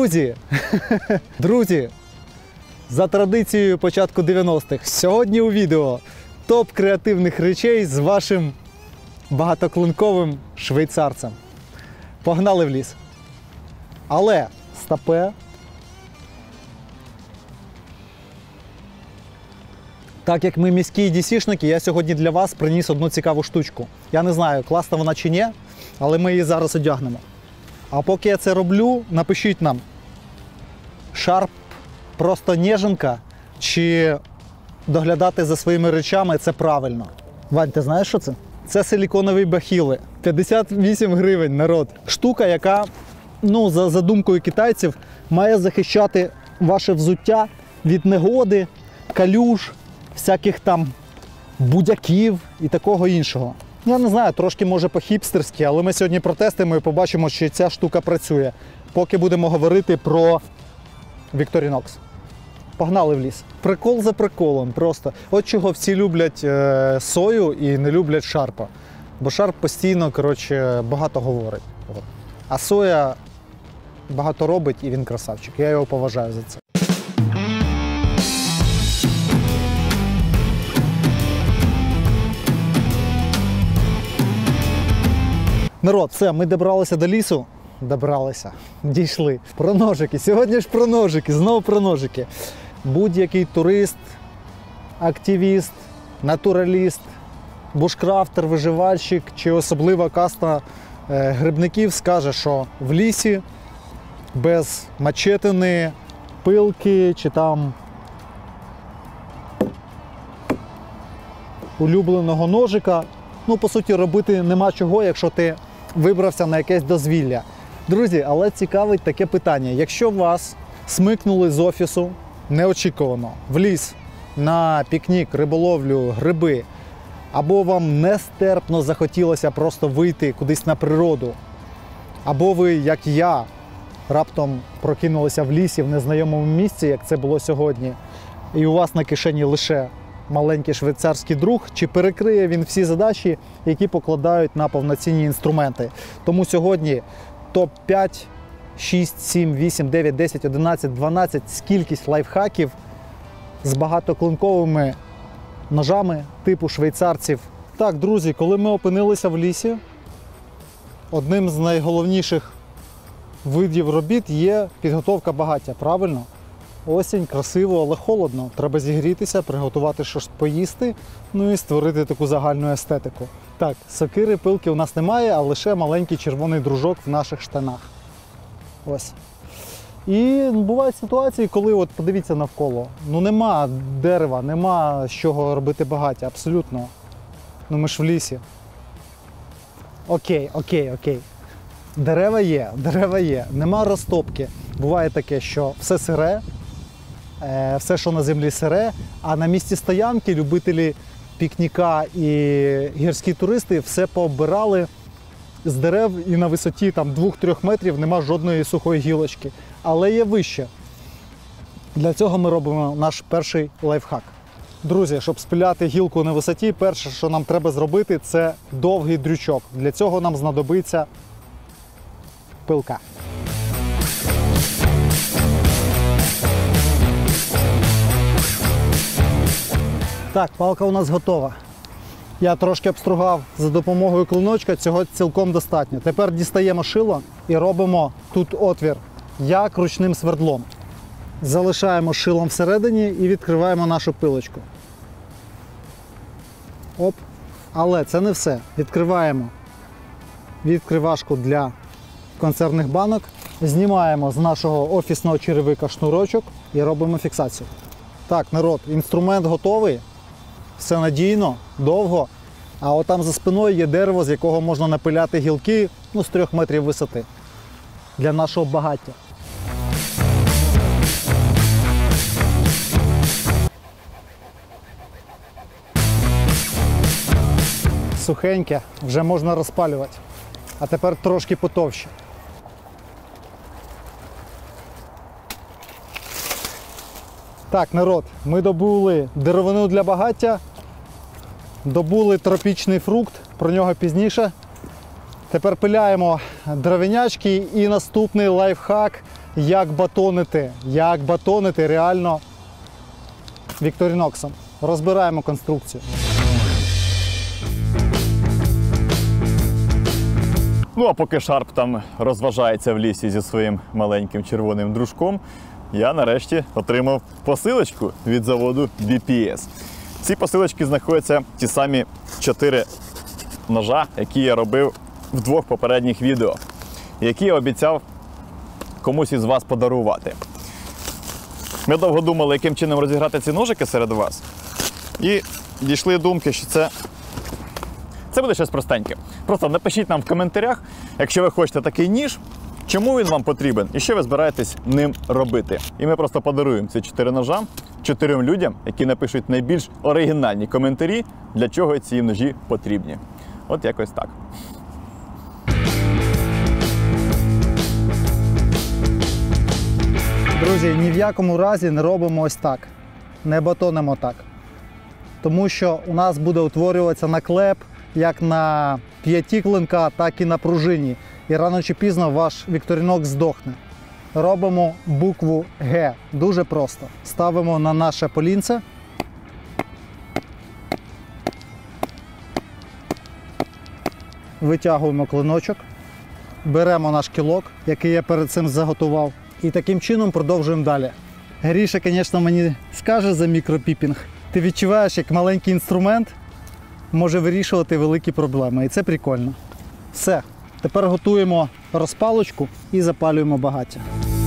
Друзі, друзі, за традицією початку 90-х, сьогодні у відео топ креативних речей з вашим багатоклинковим швейцарцем. Погнали в ліс. Але, стопе. Так як ми міські DC-шники, я сьогодні для вас приніс одну цікаву штучку. Я не знаю, класна вона чи ні, але ми її зараз одягнемо. А поки я це роблю, напишіть нам, Sharp просто ніженка, чи доглядати за своїми речами це правильно. Вань, ти знаєш, що це? Це силіконові бахіли. 58 гривень, народ. Штука, яка, за думкою китайців, має захищати ваше взуття від негоди, калюж, всяких там будяків і такого іншого. Я не знаю, трошки може по-хіпстерськи, але ми сьогодні протестуємо і побачимо, чи ця штука працює. Поки будемо говорити про Victorinox. Погнали в ліс. Прикол за приколом просто. От чого всі люблять сою і не люблять Шарпа. Бо Шарп постійно, багато говорить. А соя багато робить і він красавчик. Я його поважаю за це. Народ, все, ми добралися до лісу. Дійшли. Про ножики. Сьогодні ж про ножики, знову про ножики. Будь-який турист, активіст, натураліст, бушкрафтер, виживальщик чи особлива каста грибників скаже, що в лісі без мачетини, пилки чи там улюбленого ножика, по суті, робити нема чого, якщо ти вибрався на якесь дозвілля. Друзі, але цікавить таке питання. Якщо вас смикнули з офісу неочікувано в ліс на пікнік, риболовлю, гриби, або вам нестерпно захотілося просто вийти кудись на природу, або ви, як я, раптом прокинулися в лісі в незнайомому місці, як це було сьогодні, і у вас на кишені лише маленький швейцарський друг, чи перекриє він всі задачі, які покладають на повноцінні інструменти. Тому сьогодні топ-5, 6, 7, 8, 9, 10, 11, 12 кількість лайфхаків з багатоклинковими ножами типу швейцарців. Так, друзі, коли ми опинилися в лісі, одним з найголовніших видів робіт є підготовка багаття, правильно? Осінь, красиво, але холодно. Треба зігрітися, приготувати щось поїсти, і створити таку загальну естетику. Так, сокири, пилки у нас немає, а лише маленький червоний дружок в наших штанах. Ось. І бувають ситуації, коли, подивіться навколо, нема дерева, нема з чого робити багаття, абсолютно. Ми ж в лісі. Окей. Дерева є, нема розтопки. Буває таке, що все сире, все, що на землі сире, а на місці стоянки любителі пікніка і гірські туристи все пооббирали з дерев, і на висоті 2-3 метрів нема жодної сухої гілочки. Але є вище. Для цього ми робимо наш перший лайфхак. Друзі, щоб спиляти гілку на висоті, перше, що нам треба зробити, це довгий дрючок. Для цього нам знадобиться пилка. Так, палка у нас готова. Я трошки обстругав за допомогою клиночка, цього цілком достатньо. Тепер дістаємо шило і робимо тут отвір, як ручним свердлом. Залишаємо шилом всередині і відкриваємо нашу пилочку. Оп. Але це не все. Відкриваємо відкривашку для консервних банок, знімаємо з нашого офісного черевика шнурочок і робимо фіксацію. Так, народ, інструмент готовий, все надійно, довго, а отам за спиною є дерево, з якого можна напиляти гілки з 3 метрів висоти для нашого багаття. Сухеньке, вже можна розпалювати. А тепер трошки потовще. Так, народ, ми добули деревину для багаття, добули тропічний фрукт, про нього пізніше. Тепер пиляємо дровинячки і наступний лайфхак як батонити реально Victorinox. Розбираємо конструкцію. Ну а поки Шарп там розважається в лісі зі своїм маленьким червоним дружком, я нарешті отримав посилочку від заводу BPS. В цій посилочці знаходяться ті самі 4 ножа, які я робив в 2 попередніх відео, які я обіцяв комусь із вас подарувати. Ми довго думали, яким чином розіграти ці ножики серед вас, і дійшли думки, що це буде щось простеньке. Просто напишіть нам в коментарях, якщо ви хочете такий ніж, чому він вам потрібен і що ви збираєтесь ним робити. І ми просто подаруємо ці 4 ножа 4 людям, які напишуть найбільш оригінальні коментарі, для чого ці ножі потрібні. От якось так. Друзі, ні в якому разі не робимо ось так. Не батонимо так. Тому що у нас буде утворюватися наклеп як на п'яті клинка, так і на пружині. І рано чи пізно ваш Victorinox здохне. Робимо букву Г. Дуже просто. Ставимо на наше полінце. Витягуємо клиночок. Беремо наш кілок, який я перед цим заготував. І таким чином продовжуємо далі. Гріша, звісно, мені скаже за мікропіпінг. Ти відчуваєш, як маленький інструмент може вирішувати великі проблеми. І це прикольно. Все. Тепер готуємо розпалочку і запалюємо багаття.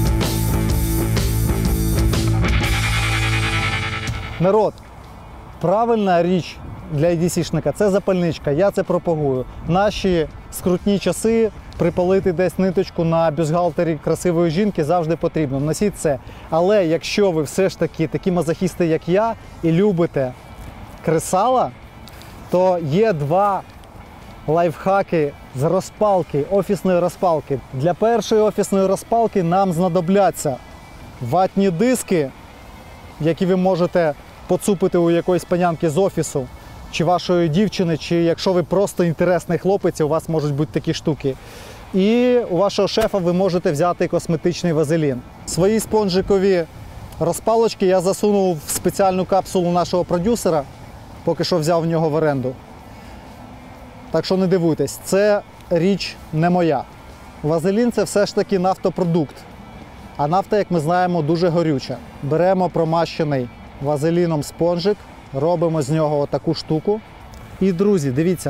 Народ, правильна річ для EDC-шника – це запальничка. Я це пропагую. В наші скрутні часи припалити десь ниточку на бюстгальтері красивої жінки завжди потрібно. Носіть це. Але якщо ви все ж таки такі мазохісти, як я, і любите кресала, то є 2 лайфхаки з розпалки, офісної розпалки. Для першої офісної розпалки нам знадобляться ватні диски, які ви можете поцупити у якоїсь панянки з офісу, чи вашої дівчини, чи якщо ви просто інтересний хлопець, у вас можуть бути такі штуки. І у вашого шефа ви можете взяти косметичний вазелін. Свої спонжикові розпалочки я засунув в спеціальну капсулу нашого продюсера, поки що взяв в нього в оренду. Так що не дивуйтесь, це річ не моя. Вазелін – це все ж таки нафтопродукт. А нафта, як ми знаємо, дуже горюча. Беремо промащений вазеліном спонжик, робимо з нього отаку штуку. І, друзі, дивіться,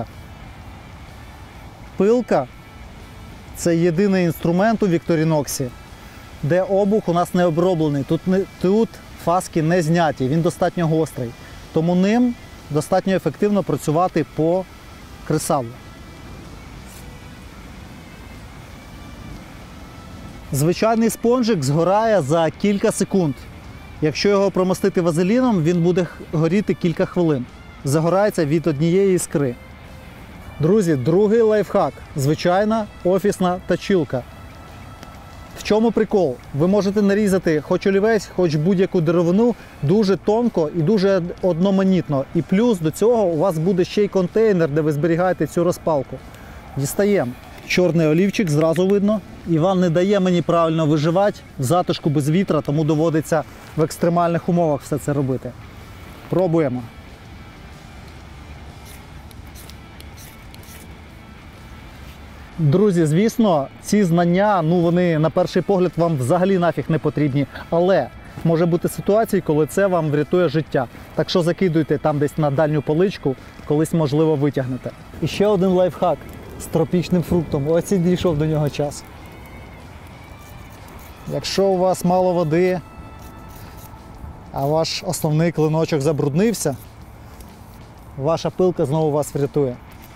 пилка – це єдиний інструмент у Victorinox, де обух у нас не оброблений. Тут фаски не зняті, він достатньо гострий. Тому ним достатньо ефективно працювати по кресалу. Звичайний спонжик згорає за кілька секунд. Якщо його промастити вазеліном, він буде горіти кілька хвилин. Загорається від однієї іскри. Друзі, другий лайфхак. Звичайна офісна точилка. В чому прикол? Ви можете нарізати хоч олівець, хоч будь-яку деревину дуже тонко і дуже одноманітно. І плюс до цього у вас буде ще й контейнер, де ви зберігаєте цю розпалку. Дістаємо. Чорний олівчик, зразу видно. Іван не дає мені правильно виживати в затишку без вітра, тому доводиться в екстремальних умовах все це робити. Пробуємо. Друзі, звісно, ці знання, вони на перший погляд вам взагалі нафіг не потрібні, але може бути ситуації, коли це вам врятує життя. Так що закидуйте там десь на дальню поличку, колись можливо витягнете. І ще один лайфхак з тропічним фруктом. Ось і дійшов до нього час. Якщо у вас мало води, а ваш основний клиночок забруднився, ваша пилка знову вас врятує.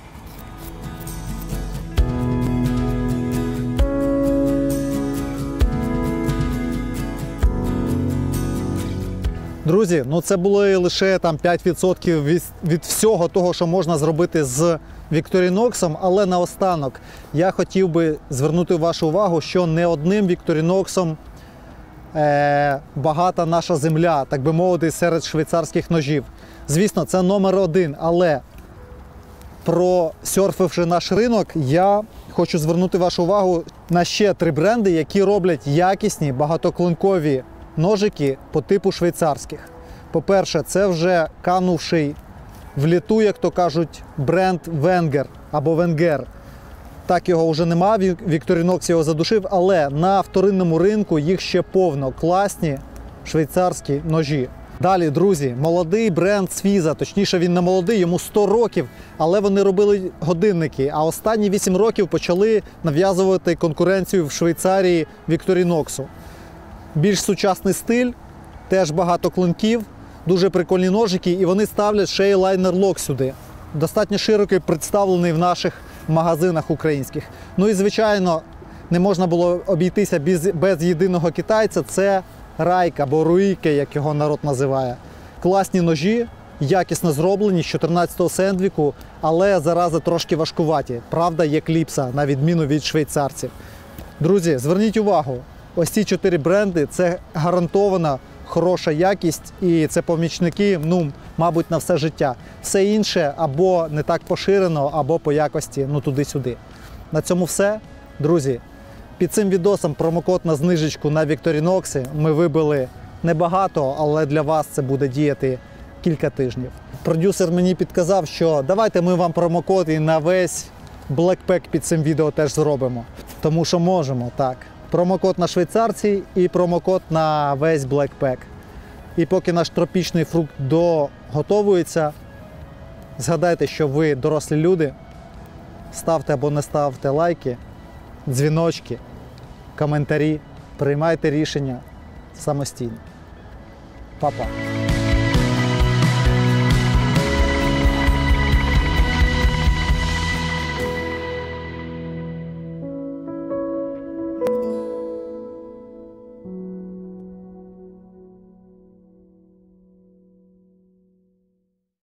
Друзі, це були лише 5% від всього того, що можна зробити з Victorinox, але наостанок я хотів би звернути вашу увагу, що не одним Victorinox багата наша земля, так би мовити, серед швейцарських ножів. Звісно, це номер 1, але просерфивши наш ринок, я хочу звернути вашу увагу на ще 3 бренди, які роблять якісні багатоклинкові ножики по типу швейцарських. По-перше, це вже канувший в літу, як то кажуть, бренд Wenger або Wenger. Так його вже нема, Victorinox його задушив, але на вторинному ринку їх ще повно. Класні швейцарські ножі. Далі, друзі, молодий бренд Свіза, точніше він не молодий, йому 100 років, але вони робили годинники, а останні 8 років почали нав'язувати конкуренцію в Швейцарії Victorinox. Більш сучасний стиль, теж багато клинків, дуже прикольні ножики, і вони ставлять ще й лайнер-лок сюди. Достатньо широкий представлений в наших магазинах українських. Ну і, звичайно, не можна було обійтися без єдиного китайця, це Райк або Руїке, як його народ називає. Класні ножі, якісно зроблені, з 14-го сендвіку, але зарази трошки важкуваті. Правда, є кліпса, на відміну від швейцарців. Друзі, зверніть увагу, ось ці 4 бренди – це гарантована хороша якість і це помічники, мабуть, на все життя. Все інше або не так поширено, або по якості, туди-сюди. На цьому все. Друзі, під цим відосом промокод на знижечку на Victorinox ми вибили небагато, але для вас це буде діяти кілька тижнів. Продюсер мені підказав, що давайте ми вам промокод і на весь Blackpack під цим відео теж зробимо. Тому що можемо, так. Промокод на швейцарці і промокод на весь Blackpack. І поки наш тропічний фрукт доготовується, згадайте, що ви дорослі люди, ставте або не ставте лайки, дзвіночки, коментарі, приймайте рішення самостійно. Па-па!